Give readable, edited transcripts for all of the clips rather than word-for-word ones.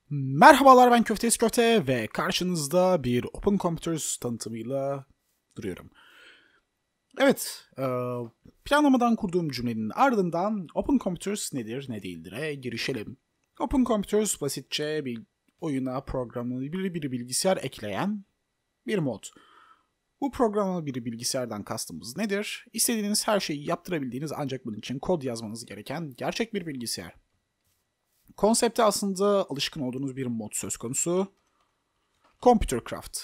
Merhabalar, ben Köftesi Köfte ve karşınızda bir Open Computers tanıtımıyla duruyorum. Evet, planlamadan kurduğum cümlenin ardından Open Computers nedir ne değildir'e girişelim. Open Computers basitçe bir oyuna programlı bir bilgisayar ekleyen bir mod. Bu programlı bir bilgisayardan kastımız nedir? İstediğiniz her şeyi yaptırabildiğiniz ancak bunun için kod yazmanız gereken gerçek bir bilgisayar. Konsepte aslında alışkın olduğunuz bir mod söz konusu. Computercraft.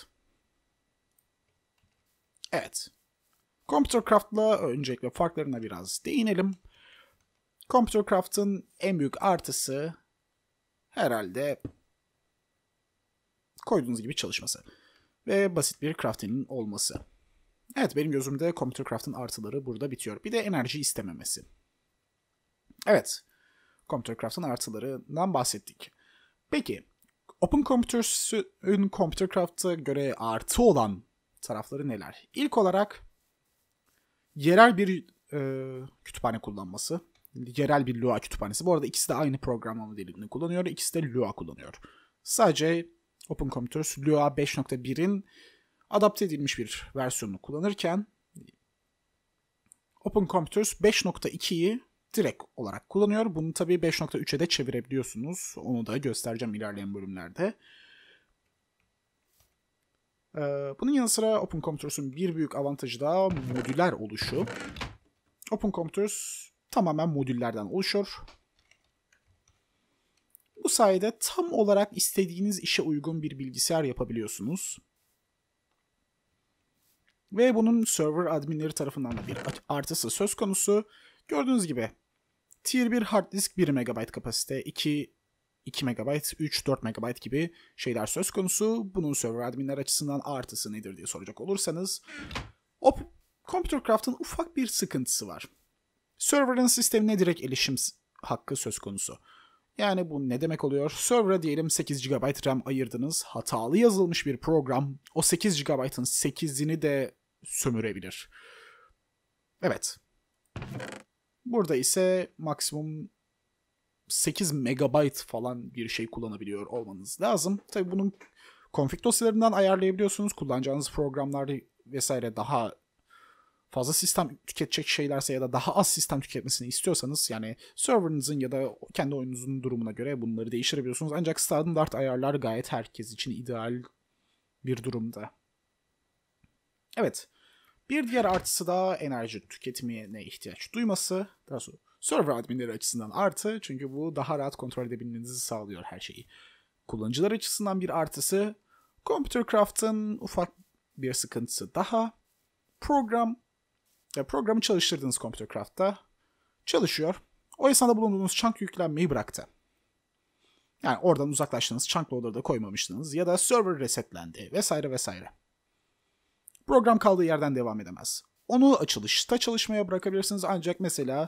Evet. Computercraft'la öncelikle farklarına biraz değinelim. Computercraft'ın en büyük artısı herhalde koyduğunuz gibi çalışması ve basit bir crafting'in olması. Evet, benim gözümde Computercraft'ın artıları burada bitiyor. Bir de enerji istememesi. Evet, Computercraft'ın artılarından bahsettik. Peki, Open Computers'ın Computercraft'a göre artı olan tarafları neler? İlk olarak yerel bir kütüphane kullanması. Yerel bir Lua kütüphanesi. Bu arada ikisi de aynı programlama dilini kullanıyor. İkisi de Lua kullanıyor. Sadece Open Computers Lua 5.1'in adapte edilmiş bir versiyonunu kullanırken Open Computers 5.2'yi direkt olarak kullanıyor. Bunu tabii 5.3'e de çevirebiliyorsunuz. Onu da göstereceğim ilerleyen bölümlerde. Bunun yanı sıra Open Computers'ın bir büyük avantajı da modüler oluşu. Open Computers tamamen modüllerden oluşuyor. Bu sayede tam olarak istediğiniz işe uygun bir bilgisayar yapabiliyorsunuz. Ve bunun server adminleri tarafından da bir artısı söz konusu. Gördüğünüz gibi Tier 1 hard disk 1 MB kapasite, 2 MB, 3, 4 MB gibi şeyler söz konusu. Bunun server adminler açısından artısı nedir diye soracak olursanız, Computercraft'ın ufak bir sıkıntısı var. Server'ın sistemine direkt erişim hakkı söz konusu. Yani bu ne demek oluyor? Server'a diyelim 8 GB RAM ayırdınız. Hatalı yazılmış bir program o 8 GB'ın 8'ini de sömürebilir. Evet. Burada ise maksimum 8 MB falan bir şey kullanabiliyor olmanız lazım. Tabii bunun config dosyalarından ayarlayabiliyorsunuz. Kullanacağınız programlar vesaire daha fazla sistem tüketecek şeylerse ya da daha az sistem tüketmesini istiyorsanız, yani server'ınızın ya da kendi oyununuzun durumuna göre bunları değiştirebiliyorsunuz. Ancak standart ayarlar gayet herkes için ideal bir durumda. Evet. Bir diğer artısı da enerji tüketimine ihtiyaç duyması. Daha sonra server adminleri açısından artı, çünkü bu daha rahat kontrol edebilmenizi sağlıyor her şeyi. Kullanıcılar açısından bir artısı, Computercraft'ın ufak bir sıkıntısı daha. Programı çalıştırdığınız Computercraft'ta çalışıyor. O esnada bulunduğunuz chunk yüklenmeyi bıraktı. Yani oradan uzaklaştınız, chunk loader'da koymamıştınız ya da server resetlendi vesaire vesaire. Program kaldığı yerden devam edemez. Onu açılışta çalışmaya bırakabilirsiniz, ancak mesela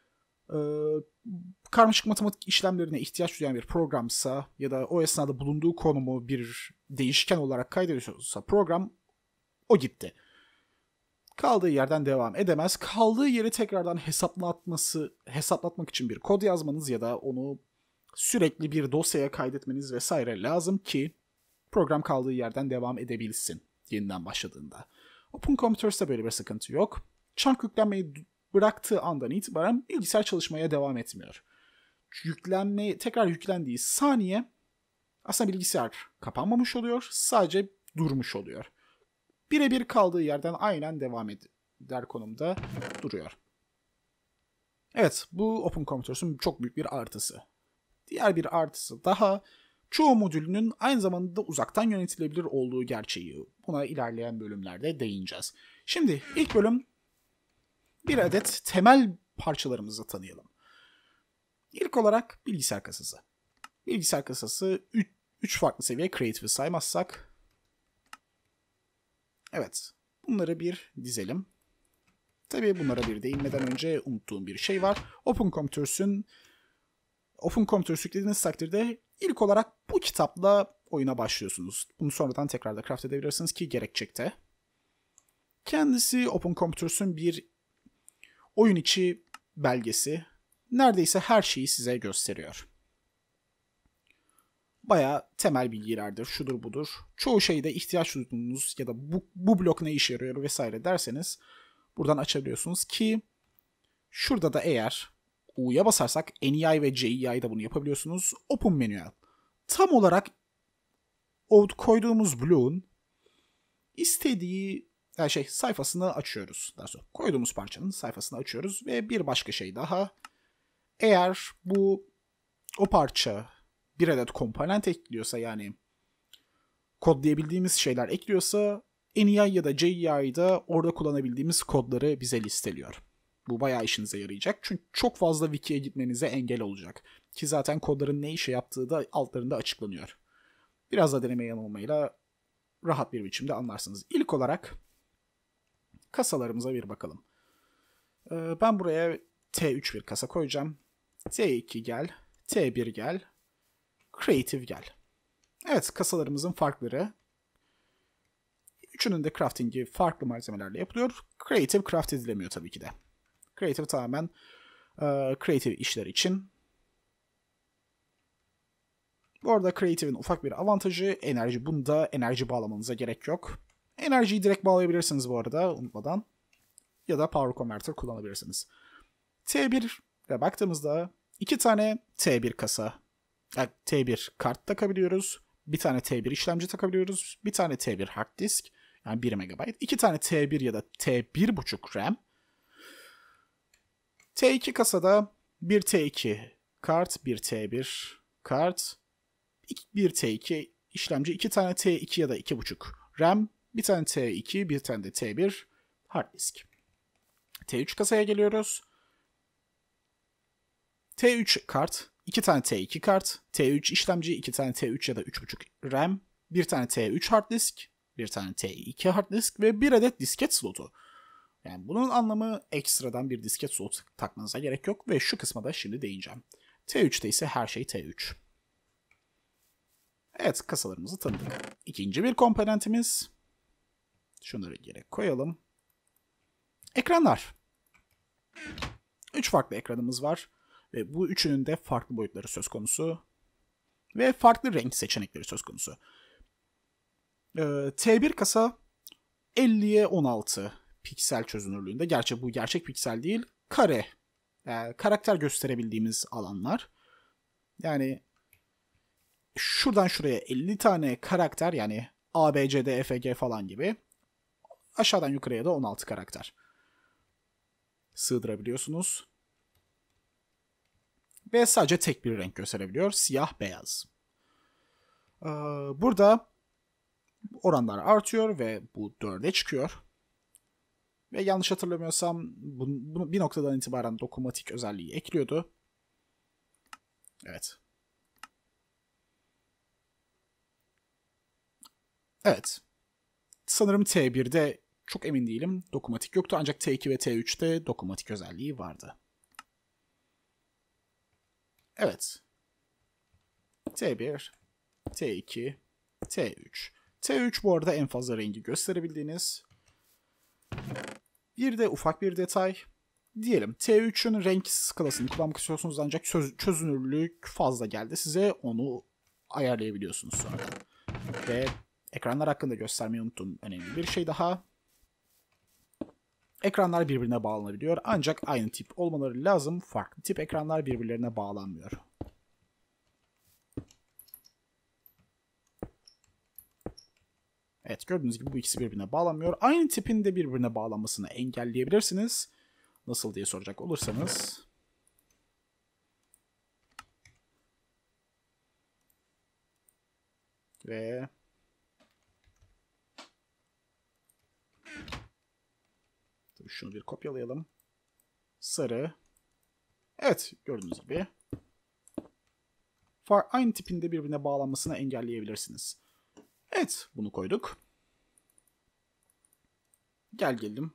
karmaşık matematik işlemlerine ihtiyaç duyan bir programsa ya da o esnada bulunduğu konumu bir değişken olarak kaydediyorsa program, o gitti. Kaldığı yerden devam edemez. Kaldığı yeri tekrardan hesaplatmak için bir kod yazmanız ya da onu sürekli bir dosyaya kaydetmeniz vesaire lazım ki program kaldığı yerden devam edebilsin yeniden başladığında. Open Computers'ta böyle bir sıkıntı yok. Chunk yüklenmeyi bıraktığı andan itibaren bilgisayar çalışmaya devam etmiyor. Tekrar yüklendiği saniye aslında bilgisayar kapanmamış oluyor, sadece durmuş oluyor. Birebir kaldığı yerden aynen devam eder konumda duruyor. Evet, bu Open Computers'ın çok büyük bir artısı. Diğer bir artısı daha, çoğu modülünün aynı zamanda uzaktan yönetilebilir olduğu gerçeği. Buna ilerleyen bölümlerde değineceğiz. Şimdi ilk bölüm bir adet temel parçalarımızı tanıyalım. İlk olarak bilgisayar kasası. Bilgisayar kasası 3 farklı seviye Creative'i saymazsak. Evet, bunları bir dizelim. Tabii bunlara bir değinmeden önce unuttuğum bir şey var. Open Computers yüklediğiniz takdirde ilk olarak bu kitapla oyuna başlıyorsunuz. Bunu sonradan tekrar da craft edebilirsiniz ki gerekecekte. Kendisi Open Computers'ın bir oyun içi belgesi. Neredeyse her şeyi size gösteriyor. bayağı temel bilgilerdir, şudur budur. Çoğu şeyde ihtiyaç duyduğunuz ya da bu blok ne işe yarıyor vesaire derseniz buradan açabiliyorsunuz ki şurada da eğer U'ya basarsak NEI ve CEI'da bunu yapabiliyorsunuz. Open Manual. Tam olarak o koyduğumuz bloğun istediği sayfasını açıyoruz. Daha sonra koyduğumuz parçanın sayfasını açıyoruz ve bir başka şey daha. Eğer o parça bir adet komponent ekliyorsa, yani kodlayabildiğimiz şeyler ekliyorsa, NEI ya da CEI'da orada kullanabildiğimiz kodları bize listeliyor. Bu bayağı işinize yarayacak. Çünkü çok fazla wiki'ye gitmenize engel olacak. Ki zaten kodların ne işe yaptığı da altlarında açıklanıyor. Biraz da deneme yanılmayla rahat bir biçimde anlarsınız. İlk olarak kasalarımıza bir bakalım. Ben buraya T3 bir kasa koyacağım. T2 gel, T1 gel, Creative gel. Evet, kasalarımızın farkları. Üçünün de crafting'i farklı malzemelerle yapılıyor. Creative craft edilemiyor tabii ki de. Creative tamamen creative işler için. Bu arada Creative'in ufak bir avantajı enerji. Bunda enerji bağlamanıza gerek yok. Enerjiyi direkt bağlayabilirsiniz bu arada unutmadan. Ya da Power Converter kullanabilirsiniz. T1'e baktığımızda 2 tane T1 kasa, yani T1 kart takabiliyoruz. Bir tane T1 işlemci takabiliyoruz. Bir tane T1 hard disk, yani 1 MB. 2 tane T1 ya da T1.5 RAM. T2 kasada bir T2 kart, bir T1 kart, bir T2 işlemci, 2 tane T2 ya da 2.5 RAM, bir tane T2, bir tane de T1 hard disk. T3 kasaya geliyoruz. T3 kart, 2 tane T2 kart, T3 işlemci, 2 tane T3 ya da 3.5 RAM, bir tane T3 hard disk, bir tane T2 hard disk ve bir adet disket slotu. Yani bunun anlamı ekstradan bir disket slotu takmanıza gerek yok ve şu kısma da şimdi değineceğim. T3'te ise her şey T3. Evet, kasalarımızı tanıdık. İkinci bir komponentimiz. Şunları geri koyalım. Ekranlar. 3 farklı ekranımız var. Ve bu üçünün de farklı boyutları söz konusu. Ve farklı renk seçenekleri söz konusu. T1 kasa 50'ye 16 piksel çözünürlüğünde. Gerçi bu gerçek piksel değil. Kare. Karakter gösterebildiğimiz alanlar. Yani şuradan şuraya 50 tane karakter, yani A, B, C, D, E, F, G falan gibi. Aşağıdan yukarıya da 16 karakter sığdırabiliyorsunuz. Ve sadece tek bir renk gösterebiliyor. Siyah, beyaz. Burada oranlar artıyor ve bu 4'e çıkıyor. Ve yanlış hatırlamıyorsam bir noktadan itibaren dokunmatik özelliği ekliyordu. Evet. Evet. Sanırım T1'de çok emin değilim. Dokunmatik yoktu ancak T2 ve T3'te dokunmatik özelliği vardı. Evet. T1, T2, T3. T3 bu arada en fazla rengi gösterebildiğiniz. Bir de ufak bir detay. Diyelim T3'ün renk skalasını kullanmak istiyorsunuz ancak çözünürlük fazla geldi. Size onu ayarlayabiliyorsunuz sonra. Ve ekranlar hakkında göstermeyi unuttum. Önemli bir şey daha. Ekranlar birbirine bağlanabiliyor ancak aynı tip olmaları lazım. Farklı tip ekranlar birbirlerine bağlanmıyor. Evet, gördüğünüz gibi bu ikisi birbirine bağlanmıyor. Aynı tipin de birbirine bağlanmasını engelleyebilirsiniz. Nasıl diye soracak olursanız. Ve şunu bir kopyalayalım. Sarı. Evet, gördüğünüz gibi. Aynı tipin de birbirine bağlanmasını engelleyebilirsiniz. Evet, bunu koyduk. Gelelim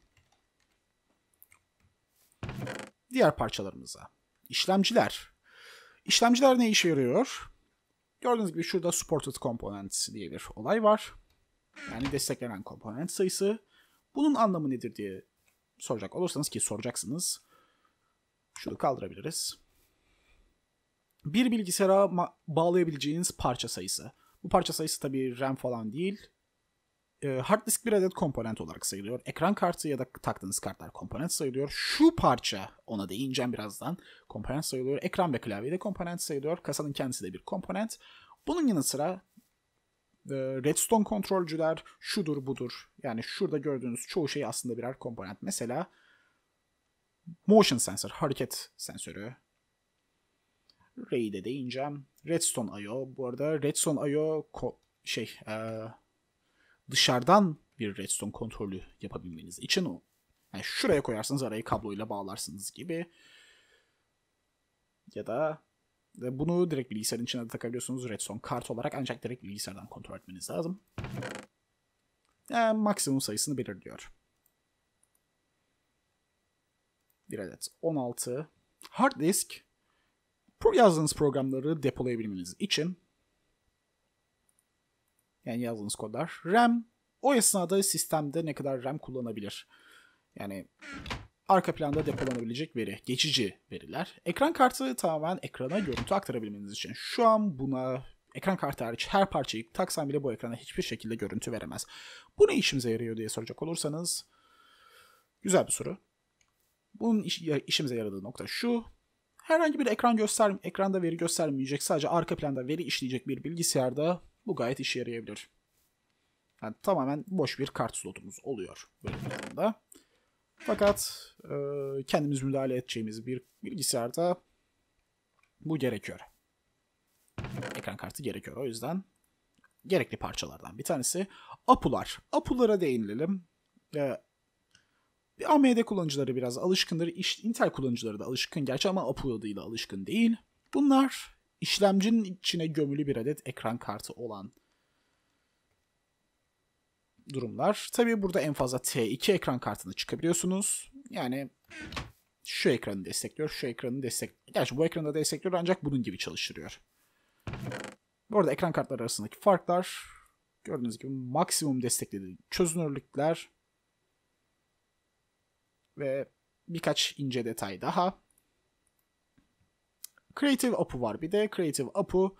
diğer parçalarımıza. İşlemciler. İşlemciler ne işe yarıyor? Gördüğünüz gibi şurada supported components diye bir olay var. Yani desteklenen komponent sayısı. Bunun anlamı nedir diye soracak olursanız, ki soracaksınız. Şunu kaldırabiliriz. Bir bilgisayara bağlayabileceğiniz parça sayısı. Bu parça sayısı tabii RAM falan değil. Hard disk bir adet komponent olarak sayılıyor. Ekran kartı ya da taktığınız kartlar komponent sayılıyor. Şu parça, ona değineceğim birazdan, komponent sayılıyor. Ekran ve klavye de komponent sayılıyor. Kasanın kendisi de bir komponent. Bunun yanı sıra redstone kontrolcüler şudur budur. Yani şurada gördüğünüz çoğu şey aslında birer komponent. Mesela motion sensor, hareket sensörü. RAID'e değineceğim. Redstone I/O. Bu arada Redstone I/O dışarıdan bir redstone kontrolü yapabilmeniz için o. Yani şuraya koyarsınız, arayı kabloyla bağlarsınız gibi. Ya da bunu direkt bilgisayarın içine de takabiliyorsunuz redstone kart olarak, ancak direkt bilgisayardan kontrol etmeniz lazım. Yani maksimum sayısını belirliyor. Bir adet 16. Hard disk yazdığınız programları depolayabilmeniz için, yani yazdığınız kodlar. RAM, o esnada sistemde ne kadar RAM kullanabilir. Yani arka planda depolanabilecek veri, geçici veriler. Ekran kartı tamamen ekrana görüntü aktarabilmeniz için. Şu an buna ekran kartı hariç her parçayı taksam bile bu ekrana hiçbir şekilde görüntü veremez. Bu ne işimize yarıyor diye soracak olursanız, güzel bir soru. Bunun işimize yaradığı nokta şu: herhangi bir ekranda veri göstermeyecek, sadece arka planda veri işleyecek bir bilgisayarda bu gayet işe yarayabilir. Yani tamamen boş bir kart slotumuz oluyor böyle bir durumda. Fakat kendimiz müdahale edeceğimiz bir bilgisayarda bu gerekiyor. Ekran kartı gerekiyor. O yüzden gerekli parçalardan bir tanesi APU'lar. APU'lara değinelim. AMD kullanıcıları biraz alışkındır. Intel kullanıcıları da alışkın gerçi ama APU adıyla alışkın değil. Bunlar işlemcinin içine gömülü bir adet ekran kartı olan durumlar. Tabii burada en fazla T2 ekran kartını çıkabiliyorsunuz. Yani şu ekranı destekliyor, şu ekranı destekliyor. Gerçi bu ekranı da destekliyor ancak bunun gibi çalıştırıyor. Bu arada ekran kartları arasındaki farklar gördüğünüz gibi maksimum desteklediği çözünürlükler ve birkaç ince detay daha. Creative APU var bir de. Creative APU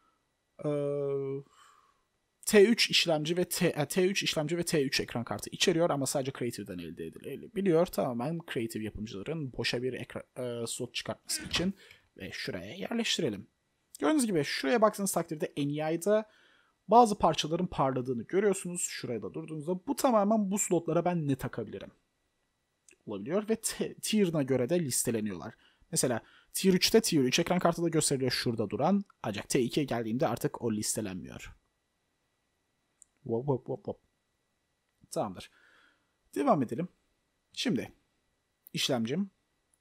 T3 işlemci ve T3 ekran kartı içeriyor ama sadece Creative'den elde edilebiliyor. Tamamen Creative yapımcıların boşa bir slot çıkartması için ve şuraya yerleştirelim. Gördüğünüz gibi şuraya baktığınız takdirde NEI'da bazı parçaların parladığını görüyorsunuz. Şuraya da durduğunuzda bu tamamen bu slotlara ben ne takabilirim olabiliyor ve tier'ına göre de listeleniyorlar. Mesela Tier 3'te Tier 3 ekran kartı da gösteriliyor şurada duran, ancak T2'ye geldiğimde artık o listelenmiyor. Hop. Tamamdır. Devam edelim. Şimdi işlemcim,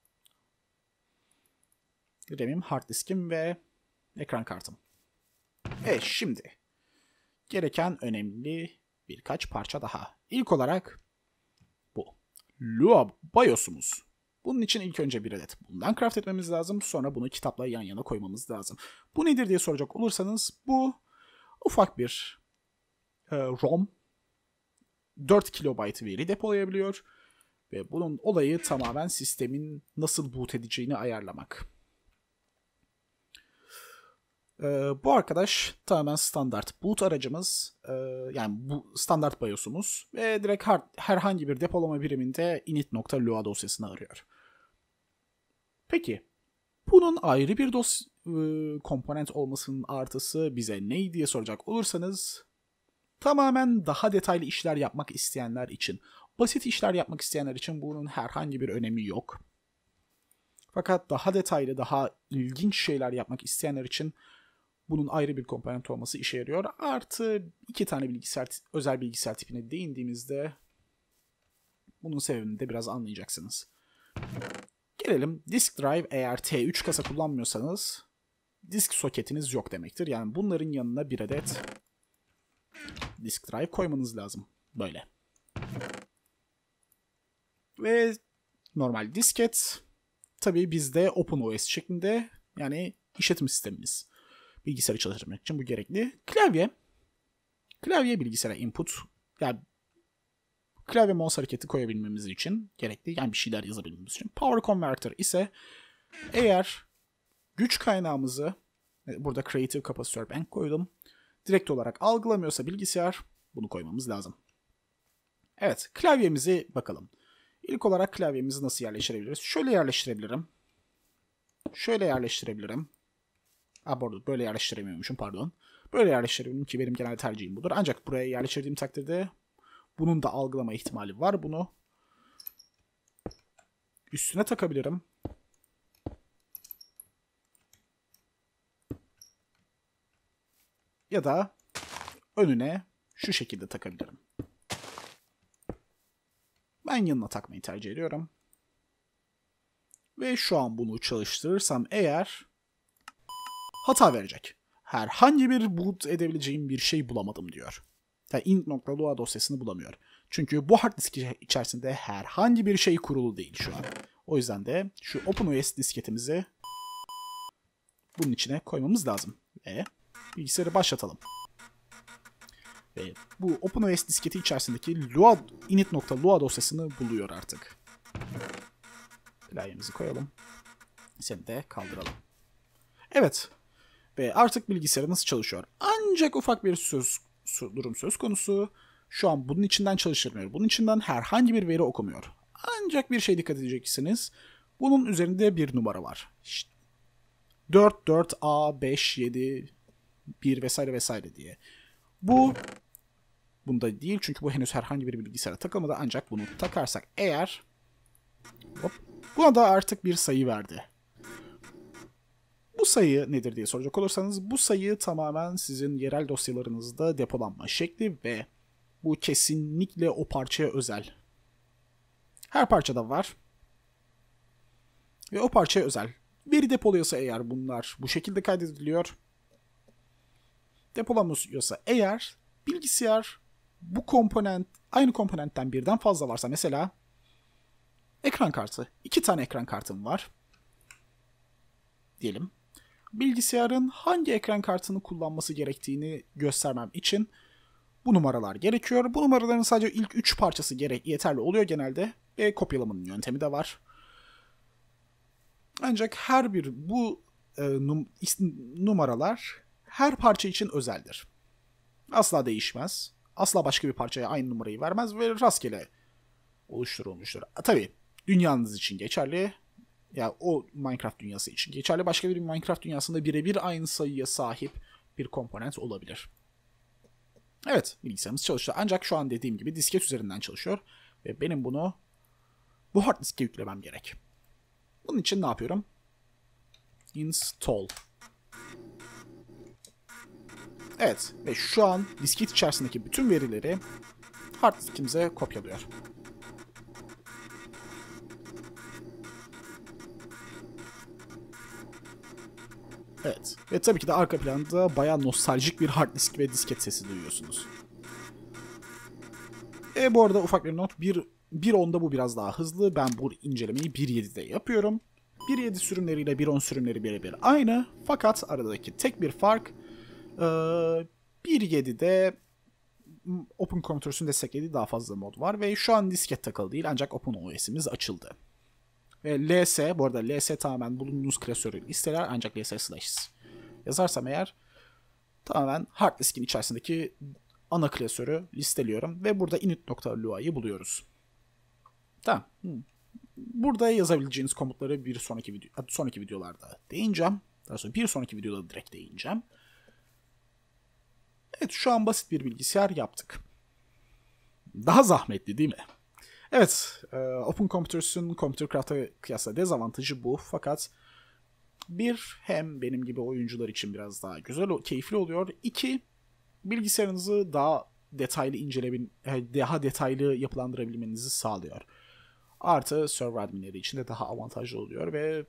RAM'im, hard diskim ve ekran kartım. Şimdi gereken önemli birkaç parça daha. İlk olarak bu. Lua BIOS'umuz. Bunun için ilk önce bir adet bundan craft etmemiz lazım. Sonra bunu kitapla yan yana koymamız lazım. Bu nedir diye soracak olursanız, bu ufak bir ROM. 4 KB veri depolayabiliyor. Ve bunun olayı tamamen sistemin nasıl boot edeceğini ayarlamak. Bu arkadaş tamamen standart boot aracımız. Yani bu standart BIOS'umuz. Ve direkt herhangi bir depolama biriminde init.lua dosyasını arıyor. Peki bunun ayrı bir komponent olmasının artısı bize ne diye soracak olursanız, tamamen daha detaylı işler yapmak isteyenler için, basit işler yapmak isteyenler için bunun herhangi bir önemi yok. Fakat daha detaylı, daha ilginç şeyler yapmak isteyenler için bunun ayrı bir komponent olması işe yarıyor. Artı 2 tane özel bilgisayar tipine değindiğimizde bunun sebebini de biraz anlayacaksınız. Gelelim disk drive. Eğer T3 kasa kullanmıyorsanız disk soketiniz yok demektir. Yani bunların yanına bir adet disk drive koymanız lazım. Böyle. Ve normal disket. Tabii bizde OpenOS şeklinde, yani işletim sistemimiz. Bilgisayarı çalıştırmak için bu gerekli. Klavye bilgisayara input. Yani klavye mouse hareketi koyabilmemiz için gerekli. Yani bir şeyler yazabilmemiz için. Power Converter ise eğer güç kaynağımızı burada Creative Capacitor Bank koydum. Direkt olarak algılamıyorsa bilgisayar bunu koymamız lazım. Evet, klavyemizi bakalım. İlk olarak klavyemizi nasıl yerleştirebiliriz? Şöyle yerleştirebilirim. Şöyle yerleştirebilirim. Bu arada böyle yerleştiremiyormuşum, pardon. Böyle yerleştirebilirim ki benim genel tercihim budur. Ancak buraya yerleştirdiğim takdirde bunun da algılama ihtimali var. Bunu üstüne takabilirim. Ya da önüne şu şekilde takabilirim. Ben yanına takmayı tercih ediyorum. Ve şu an bunu çalıştırırsam eğer hata verecek. Herhangi bir boot edebileceğim bir şey bulamadım diyor. Yani int.lua dosyasını bulamıyor. Çünkü bu hard disk içerisinde herhangi bir şey kurulu değil şu an. O yüzden de şu OpenOS disketimizi bunun içine koymamız lazım. Ve bilgisayarı başlatalım. Ve bu OpenOS disketi içerisindeki init.lua dosyasını buluyor artık. Klavyemizi koyalım. Seni de kaldıralım. Evet. Ve artık bilgisayarımız çalışıyor. Ancak ufak bir durum söz konusu. Şu an bunun içinden çalıştırmıyor. Bunun içinden herhangi bir veri okumuyor. Ancak bir şey dikkat edeceksiniz. Bunun üzerinde bir numara var. İşte 44A57 1 vesaire vesaire diye. Bunda değil çünkü bu henüz herhangi bir bilgisayara takılmadı. Ancak bunu takarsak eğer buna da artık bir sayı verdi. Bu sayı nedir diye soracak olursanız bu sayı tamamen sizin yerel dosyalarınızda depolanma şekli ve bu kesinlikle o parçaya özel. Her parçada var. Ve o parçaya özel. Veri depoluyorsa eğer bunlar bu şekilde kaydediliyor. Depolamıyorsa eğer bilgisayar bu aynı komponentten birden fazla varsa, mesela ekran kartı, 2 tane ekran kartım var diyelim. Bilgisayarın hangi ekran kartını kullanması gerektiğini göstermem için bu numaralar gerekiyor. Bu numaraların sadece ilk 3 parçası yeterli oluyor genelde ve kopyalamanın yöntemi de var. Ancak her bir bu numaralar her parça için özeldir. Asla değişmez. Asla başka bir parçaya aynı numarayı vermez ve rastgele oluşturulmuştur. Tabii dünyanız için geçerli. Ya o Minecraft dünyası için geçerli. Başka bir Minecraft dünyasında birebir aynı sayıya sahip bir komponent olabilir. Evet, bilgisayarımız çalıştı. Ancak şu an dediğim gibi disket üzerinden çalışıyor. Ve benim bunu bu hard diske yüklemem gerek. Bunun için ne yapıyorum? Install. Evet, ve şu an disket içerisindeki bütün verileri hard diskimize kopyalıyor. Evet, ve tabii ki de arka planda bayağı nostaljik bir hard disk ve disket sesi duyuyorsunuz. Bu arada ufak bir not, 1.10'da bu biraz daha hızlı. Ben bu incelemeyi 1.7'de yapıyorum. 1.7 sürümleriyle 1.10 sürümleri birebir aynı. Fakat aradaki tek bir fark 1.7'de Open Computers'ın desteklediği daha fazla mod var ve şu an disket takılı değil ancak OpenOS'imiz açıldı. Ve LS, bu arada LS tamamen bulunduğunuz klasörü listeler ancak LS/ yazarsam eğer tamamen hard diskin içerisindeki ana klasörü listeliyorum ve burada init.lua'yı buluyoruz. Tamam. Burada yazabileceğiniz komutları bir sonraki videolarda değineceğim. Daha sonra bir sonraki videoda direkt değineceğim. Evet, şu an basit bir bilgisayar yaptık. Daha zahmetli değil mi? Evet, Open Computers'ın Computercraft'a kıyasla dezavantajı bu. Fakat hem benim gibi oyuncular için biraz daha güzel, keyifli oluyor. 2, bilgisayarınızı daha detaylı yapılandırabilmenizi sağlıyor. Artı server adminleri için de daha avantajlı oluyor ve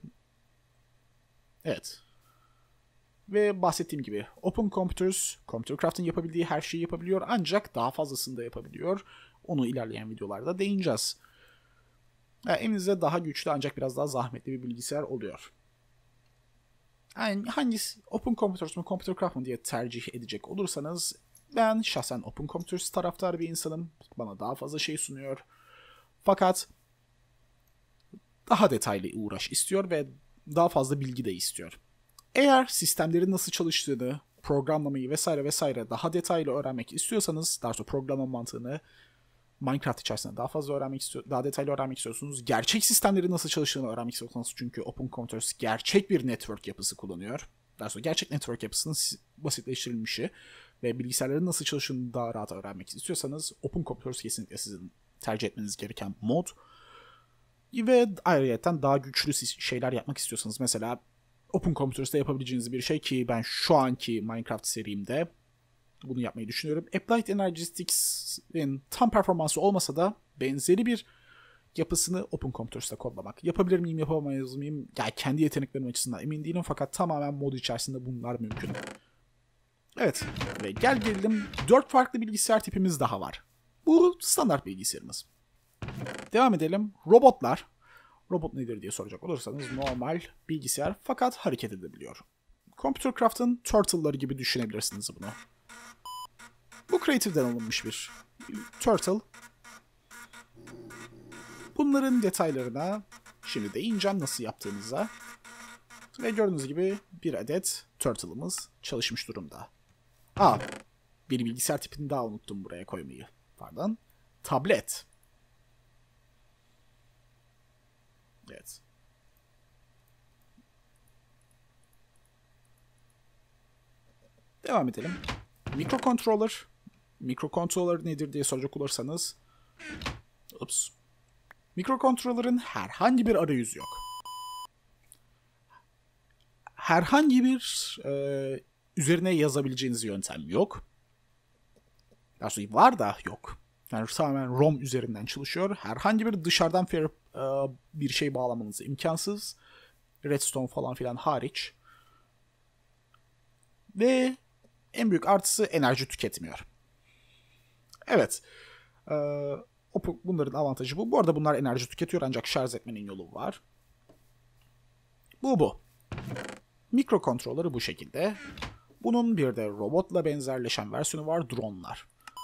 evet. Ve bahsettiğim gibi Open Computers, Computercraft'ın yapabildiği her şeyi yapabiliyor ancak daha fazlasını da yapabiliyor. Onu ilerleyen videolarda değineceğiz. Elinizde daha güçlü ancak biraz daha zahmetli bir bilgisayar oluyor. Yani hangisi Open Computers mı Computercraft mı diye tercih edecek olursanız ben şahsen Open Computers taraftarı bir insanım. Bana daha fazla şey sunuyor. Fakat daha detaylı uğraş istiyor ve daha fazla bilgi de istiyor. Eğer sistemlerin nasıl çalıştığını, programlamayı vesaire vesaire daha detaylı öğrenmek istiyorsanız, daha sonra programlama mantığını Minecraft içerisinde daha fazla daha detaylı öğrenmek istiyorsunuz. Gerçek sistemlerin nasıl çalıştığını öğrenmek istiyorsanız, çünkü Open Computers gerçek bir network yapısı kullanıyor. Daha sonra gerçek network yapısının basitleştirilmişi ve bilgisayarların nasıl çalıştığını daha rahat öğrenmek istiyorsanız Open Computers kesinlikle sizin tercih etmeniz gereken mod. Ve ayrıca daha güçlü şeyler yapmak istiyorsanız, mesela Open Computers'ta yapabileceğiniz bir şey, ki ben şu anki Minecraft serimde bunu yapmayı düşünüyorum. Applied Energetics'in tam performansı olmasa da benzeri bir yapısını Open Computers'ta kodlamak. Yapabilir miyim, yapamayız mıyım? Yani kendi yeteneklerim açısından emin değilim, fakat tamamen mod içerisinde bunlar mümkün. Evet, ve gel gelelim 4 farklı bilgisayar tipimiz daha var. Bu standart bilgisayarımız. Devam edelim. Robotlar. Robot nedir diye soracak olursanız, normal bilgisayar fakat hareket edebiliyor. Computercraft'ın Turtle'ları gibi düşünebilirsiniz bunu. Bu Creative'den alınmış bir Turtle. Bunların detaylarına şimdi değineceğim, nasıl yaptığınıza. Ve gördüğünüz gibi bir adet Turtle'ımız çalışmış durumda. Bir bilgisayar tipini daha unuttum buraya koymayı. Pardon. Tablet. Evet. Devam edelim. Microcontroller. Microcontroller nedir diye soracak olursanız. Microcontroller'ın herhangi bir arayüzü yok. Herhangi bir üzerine yazabileceğiniz yöntem yok. Aslında var da yok. Yani tamamen ROM üzerinden çalışıyor. Herhangi bir dışarıdan bir şey bağlamanız imkansız. Redstone falan filan hariç. Ve en büyük artısı, enerji tüketmiyor. Evet. Bunların avantajı bu. Bu arada bunlar enerji tüketiyor, ancak şarj etmenin yolu var. Bu. Mikrokontrolleri bu şekilde. Bunun bir de robotla benzerleşen versiyonu var, drone'lar.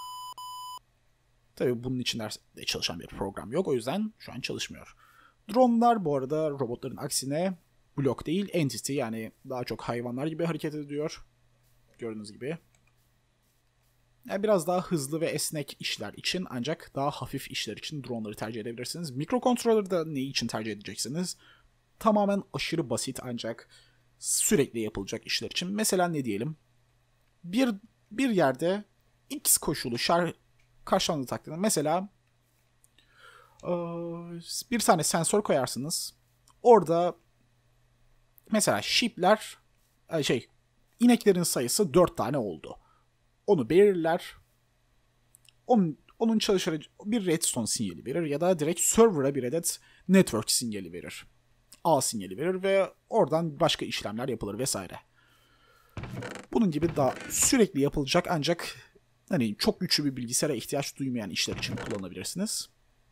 Tabii bunun içinde çalışan bir program yok, o yüzden şu an çalışmıyor. Drone'lar bu arada robotların aksine blok değil, entity, yani daha çok hayvanlar gibi hareket ediyor. Gördüğünüz gibi. Yani biraz daha hızlı ve esnek işler için, ancak daha hafif işler için drone'ları tercih edebilirsiniz. Mikrokontrolleri ne için tercih edeceksiniz? Tamamen aşırı basit ancak sürekli yapılacak işler için. Mesela ne diyelim? Bir yerde X koşulu karşılandığı takdirde, mesela bir tane sensör koyarsınız. Orada mesela ineklerin sayısı 4 tane oldu. Onu belirler. Onun çalışacağı bir redstone sinyali verir ya da direkt server'a bir adet network sinyali verir. A sinyali verir ve oradan başka işlemler yapılır vesaire. Bunun gibi daha sürekli yapılacak ancak hani çok güçlü bir bilgisayara ihtiyaç duymayan işler için kullanabilirsiniz.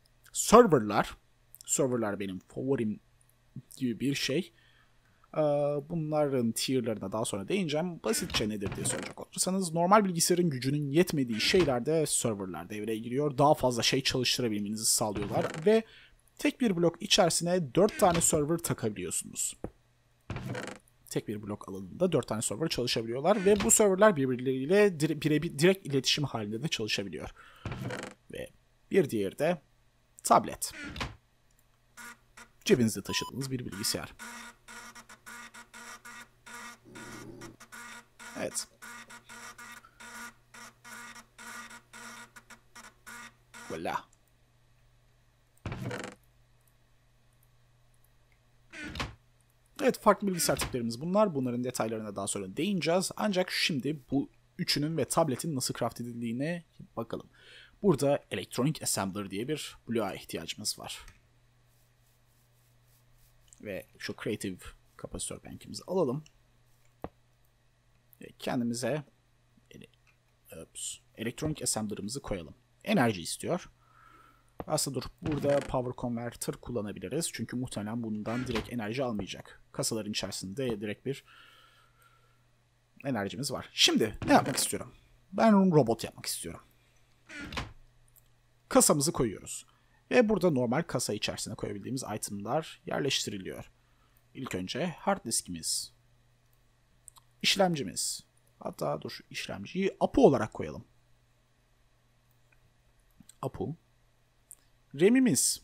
Serverlar benim favorim gibi bir şey. Bunların tier'larına daha sonra değineceğim. Basitçe nedir diye soracak olursanız, normal bilgisayarın gücünün yetmediği şeylerde serverlar devreye giriyor. Daha fazla şey çalıştırabilmenizi sağlıyorlar ve tek bir blok içerisine 4 tane server takabiliyorsunuz. Tek bir blok alanında 4 tane server çalışabiliyorlar ve bu serverlar birbirleriyle direkt iletişim halinde de çalışabiliyor. Ve bir diğeri de tablet. Cebinizde taşıdığınız bir bilgisayar. Evet. Voilà. Evet, farklı bilgisayar tiplerimiz bunlar. Bunların detaylarına daha sonra değineceğiz. Ancak şimdi bu üçünün ve tabletin nasıl craft edildiğine bakalım. Burada Electronic Assembler diye bir bloğa ihtiyacımız var. Ve şu Creative kapasitör bankimizi alalım. Ve kendimize Electronic Assembler'ımızı koyalım. Enerji istiyor. Aslında burada Power Converter kullanabiliriz. Çünkü muhtemelen bundan direkt enerji almayacak. Kasaların içerisinde direkt bir enerjimiz var. Şimdi ne yapmak istiyorum? Ben robot yapmak istiyorum. Kasamızı koyuyoruz. Ve burada normal kasa içerisine koyabildiğimiz itemlar yerleştiriliyor. İlk önce hard diskimiz işlemcimiz. Hatta dur, işlemciyi APU olarak koyalım. APU. RAM'imiz.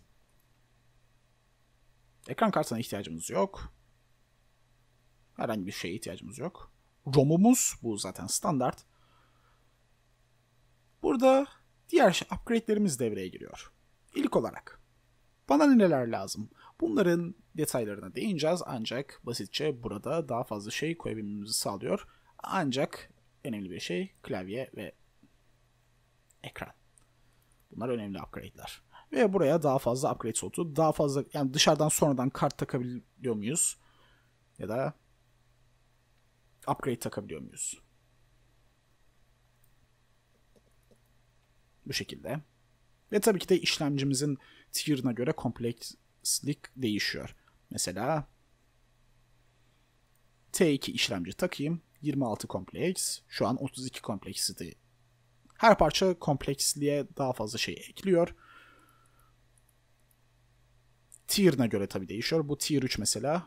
Ekran kartına ihtiyacımız yok. Herhangi bir şeye ihtiyacımız yok. ROM'umuz, bu zaten standart. Burada diğer upgrade'lerimiz devreye giriyor. İlk olarak bana neler lazım? Bunların detaylarına değineceğiz ancak basitçe burada daha fazla şey koyabilmemizi sağlıyor. Ancak önemli bir şey klavye ve ekran. Bunlar önemli upgrade'ler. Ve buraya daha fazla upgrade slotu, daha fazla, yani dışarıdan sonradan kart takabiliyor muyuz? Ya da upgrade takabiliyor muyuz? Bu şekilde. Ve tabii ki de işlemcimizin tier'ına göre komplekslik değişiyor. Mesela T2 işlemci takayım. 26 kompleks. Şu an 32 kompleksity. Her parça kompleksliğe daha fazla şey ekliyor. Tier'ına göre tabii değişiyor. Bu tier 3 mesela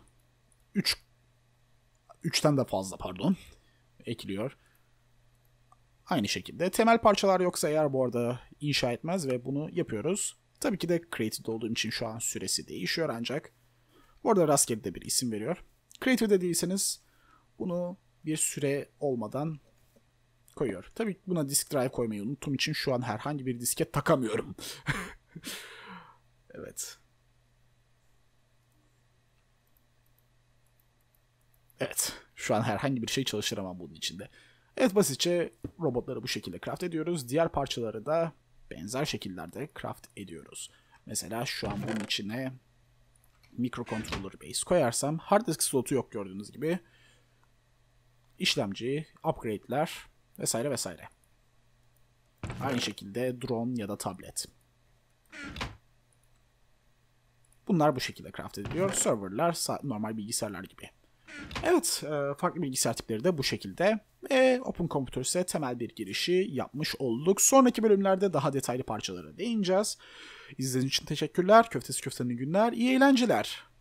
3'ten de fazla pardon ekliyor. Aynı şekilde temel parçalar yoksa eğer bu arada inşa etmez ve bunu yapıyoruz. Tabii ki de created olduğum için şu an süresi değişiyor ancak bu arada rastgele de bir isim veriyor. Creative'de değilseniz bunu bir süre olmadan koyuyor. Tabii buna disk drive koymayı unuttuğum için şu an herhangi bir diske takamıyorum. Evet. Evet. Şu an herhangi bir şey çalıştıramam bunun içinde. Evet, basitçe robotları bu şekilde craft ediyoruz. Diğer parçaları da benzer şekillerde craft ediyoruz. Mesela şu an bunun içine microcontroller base koyarsam hard disk slotu yok gördüğünüz gibi. İşlemci, upgrade'ler vesaire vesaire. Aynı şekilde drone ya da tablet. Bunlar bu şekilde craft ediliyor. Serverlar normal bilgisayarlar gibi. Evet, farklı bilgisayar tipleri de bu şekilde. Open Computer ise temel bir girişi yapmış olduk. Sonraki bölümlerde daha detaylı parçalara değineceğiz. İzlediğiniz için teşekkürler. Köftesi köftenin günler. İyi eğlenceler.